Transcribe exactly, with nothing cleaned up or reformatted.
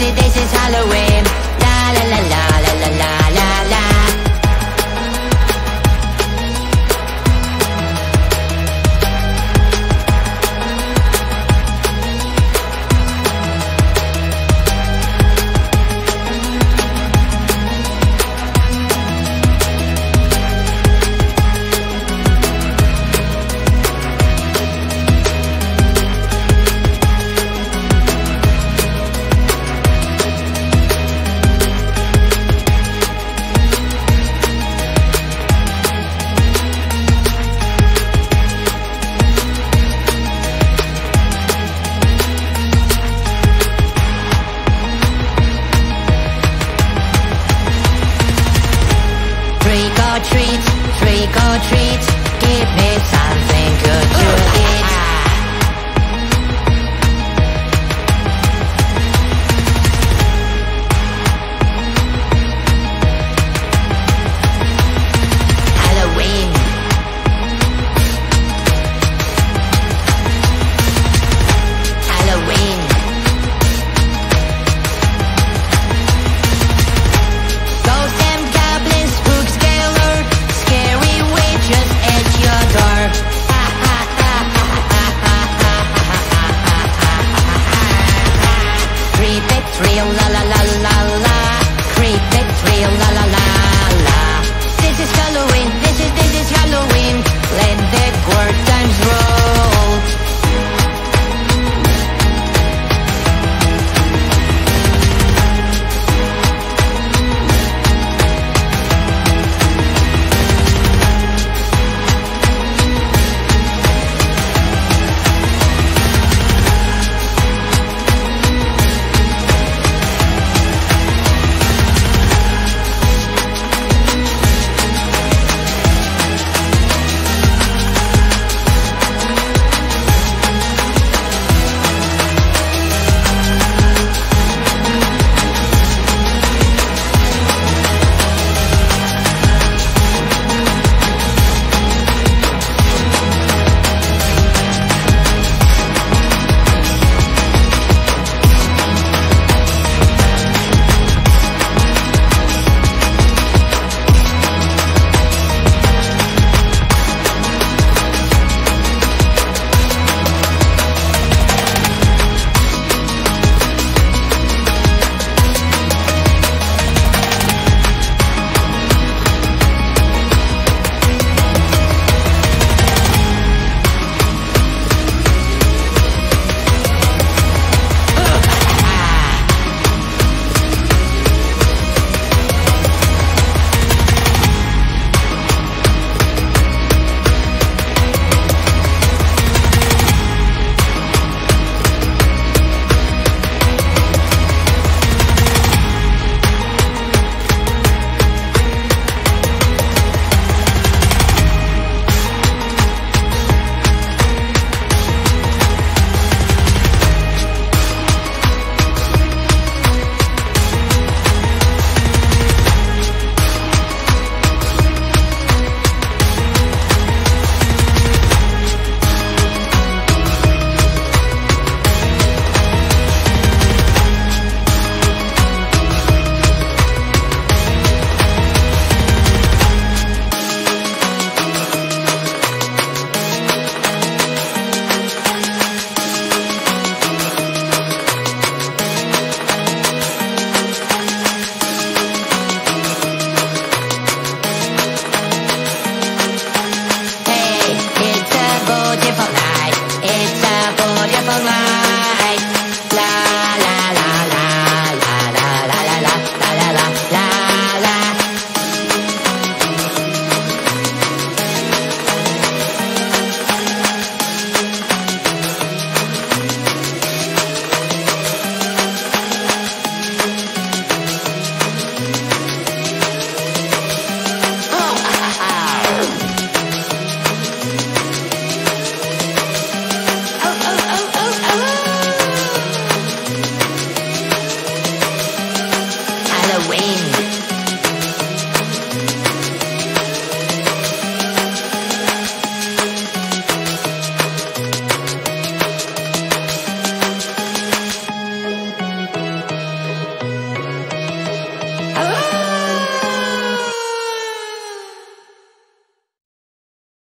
is, this is Halloween. La la la la la la la la la. Trick or treat, trick or treat, give me something good to eat. Halloween. Halloween. Ghosts and goblins, spooks, scary witches at your door. Ha ha ha ha ha ha ha ha ha. Creepy thrill, la la la la la. Creepy thrill, la la la la. This is Halloween, this is this is Halloween. Let the curtains roll. Halloween.